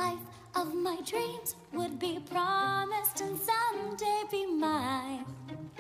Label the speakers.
Speaker 1: life of my dreams would be promised and someday be mine.